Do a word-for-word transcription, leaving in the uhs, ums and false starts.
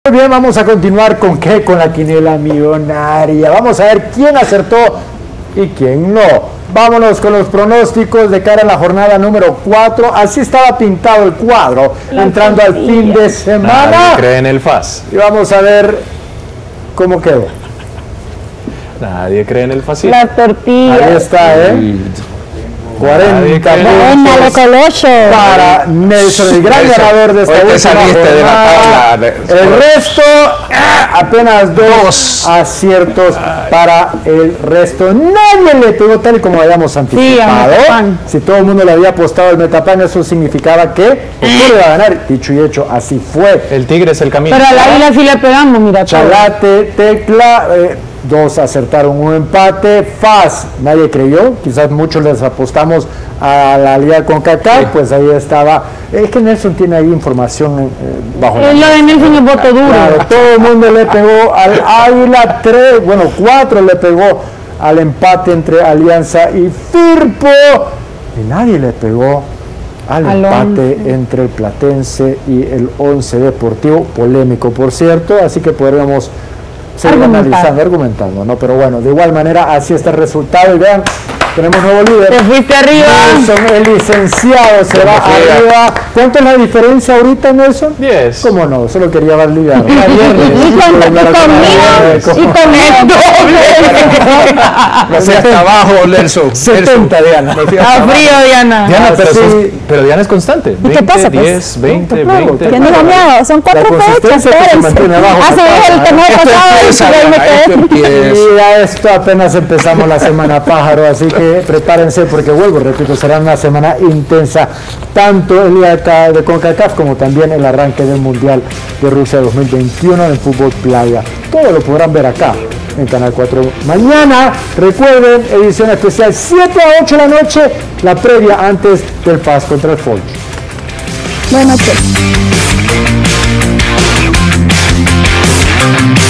Muy bien, vamos a continuar con qué, con la quiniela millonaria. Vamos a ver quién acertó y quién no. Vámonos con los pronósticos de cara a la jornada número cuatro. Así estaba pintado el cuadro, la entrando tortilla. Al fin de semana. Nadie cree en el F A S. Y vamos a ver cómo quedó. Nadie cree en el F A S. La tortilla. Ahí está, ¿eh? cuarenta puntos para Nelson, el gran ganador de esta última jornada. De la tabla. El resto, apenas dos aciertos para el resto. Nadie le pegó tal y como habíamos anticipado. Sí, si todo el mundo le había apostado al Metapan, eso significaba que el iba a ganar. Dicho y hecho, así fue. El Tigre es el camino. Pero al Águila sí le pegamos, mira. Chalate, Tecla, eh, dos acertaron, un empate. F A S, nadie creyó, quizás muchos les apostamos a la liga con Kaká, sí. Pues ahí estaba. Es que Nelson tiene ahí información eh, bajo es la lo de Nelson es voto duro. Claro, todo el mundo le pegó al Águila, tres, bueno, cuatro le pegó al empate entre Alianza y Firpo, y nadie le pegó al, al empate once. Entre el Platense y el Once Deportivo, polémico por cierto, así que podríamos seguir analizando, argumentando, ¿no? Pero bueno, de igual manera, así está el resultado. Y vean, tenemos nuevo líder. Te fuiste arriba. Nelson, el licenciado, se va arriba. ¿Cuánto es la diferencia ahorita, Nelson? diez. ¿Cómo no? Solo quería validar. Y con el doble. No sé, hasta abajo, Nelson. setenta, Diana. A frío, Diana. Diana, pero, sí. Pero Diana es constante. ¿Y qué pasa? diez, veinte, veinte. ¿Qué no lo miedo? Son cuatro fechas. Hace el torneo pasado. Y a esto apenas empezamos la semana pájaro, así que prepárense porque vuelvo, repito, será una semana intensa, tanto el día de CONCACAF como también el arranque del Mundial de Rusia dos mil veintiuno en fútbol playa. Todo lo podrán ver acá en Canal cuatro. Mañana, recuerden, edición especial siete a ocho de la noche, la previa antes del F A S contra el Folch. Buenas noches.